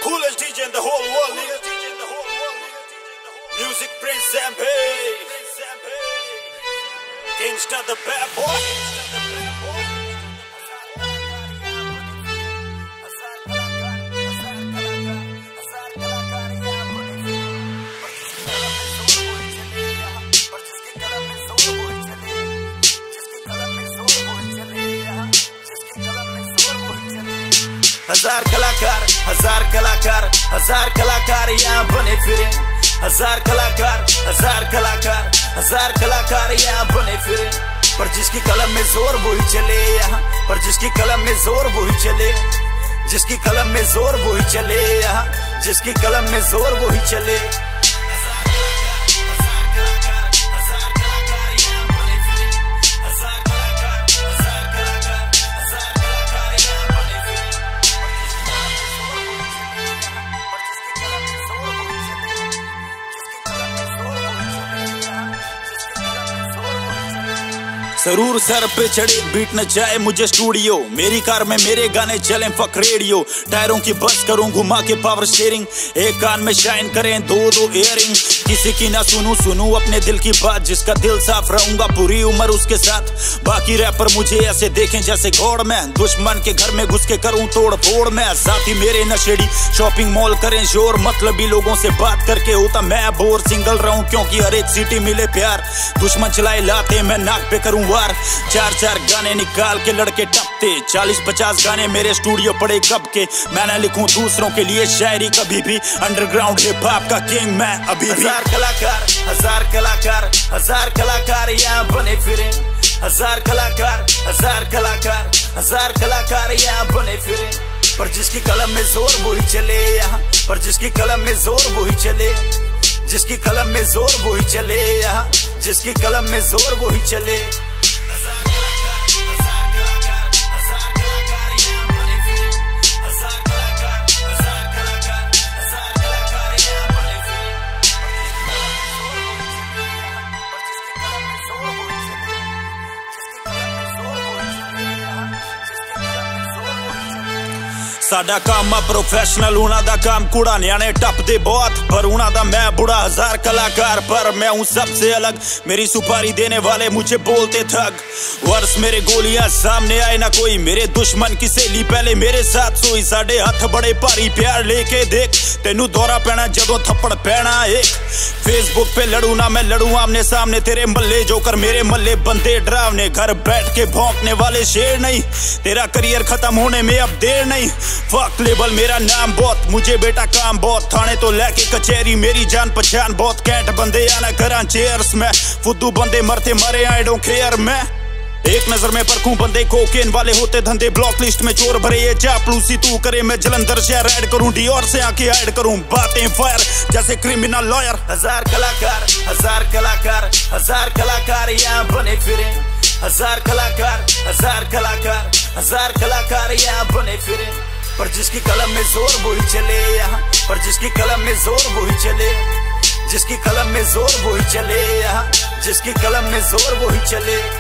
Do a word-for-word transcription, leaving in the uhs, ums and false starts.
coolest D J in the whole world, nigga. Music Prince Zampe, Gangsta the bad boy. हजार कलाकार हजार कलाकार हजार कलाकार यहाँ बने फिरे हजार कलाकार हजार कलाकार हजार कलाकार यहाँ बने फिरे पर जिसकी कलम में जोर वो ही चले यहाँ पर जिसकी कलम में जोर वो ही चले जिसकी कलम में जोर वो ही चले यहाँ जिसकी कलम में जोर वो ही चले जरूर सर पे चढ़े बीट न जाए मुझे स्टूडियो मेरी कार में मेरे गाने चले फक रेडियो टायरों की बस करूं घुमा के पावर शेयरिंग एक कान में शाइन करें दो दो इयरिंग किसी की ना सुनूं सुनूं अपने दिल की बात जिसका दिल साफ रहूंगा पूरी उम्र उसके साथ बाकी रैपर मुझे ऐसे देखें जैसे घोड़ में दुश्मन के घर में घुस के करूं तोड़ फोड़ में साथी मेरे नशेड़ी शॉपिंग मॉल करें शोर मतलबी लोगों से बात करके होता मैं बोर सिंगल रहूं क्योंकि हर एक सिटी मिले प्यार दुश्मन चलाए लाते मैं नाक पे करूं चार चार गाने निकाल के लड़के टपते चालीस पचास गाने मेरे स्टूडियो पड़े कब के मैं ना लिखूं दूसरों के लिए शायरी कभी भी अंडरग्राउंड हिप हॉप का किंग मैं अभी भी हजार कलाकार हजार कलाकार हजार कलाकार यहाँ बने फिरे हजार कलाकार हजार कलाकार हजार कलाकार यहाँ बने फिरे पर जिसकी कलम में जोर वो ही चले यहाँ पर जिसकी कलम में जोर वो ही चले जिसकी कलम में जोर वो ही चले यहाँ जिसकी कलम में जोर वो ही चले साडा काम आ प्रोफेशनल उना दा काम कूड़ा न्याणे टपदे बहुत पर उना दा मैं बुढ़ा हजार कलाकार पर मैं हूँ सबसे अलग मेरी सुपारी देने वाले मुझे बोलते थक वर्ष मेरे गोलियां सामने आए ना कोई मेरे दुश्मन की सहेली पहले मेरे साथ सोई साडे हाथ बड़े भारी प्यार लेके देख तेनू दौरा पैना जदों थप्पड़ पैना एक फेसबुक पे लड़ू ना मैं लड़ू आमने सामने तेरे मल्ले जोकर मेरे मल्ले बंदे डरावने घर बैठ के भौंकने वाले शेर नहीं तेरा करियर खत्म होने में अब देर नहीं फक लेबल मेरा नाम बहुत मुझे बेटा काम बहुत थाने तो लेके कचहरी मेरी जान पहचान बहुत कैंट बंदे आना करा चेयर्स में फुद्दू बंदे मरते मरे आई डोंट केयर मैं एक नजर में परखूं बंदे कोकेन वाले होते धंधे ब्लॉक लिस्ट में चोर भरे ये चापलूसी तू करे मैं जलंधर से राइड करूं डियोर से आके हाइड करूं बातें फायर जैसे क्रिमिनल लॉयर हजार कलाकार हजार कलाकार हजार कलाकार यहाँ बने फिरे हजार कलाकार हजार कलाकार हजार कलाकार यहाँ बने फिरे पर जिसकी कलम में जोर वो ही चले यहाँ पर जिसकी कलम में जोर वो ही चले जिसकी कलम में जोर वो ही चले यहाँ जिसकी कलम में जोर वो ही चले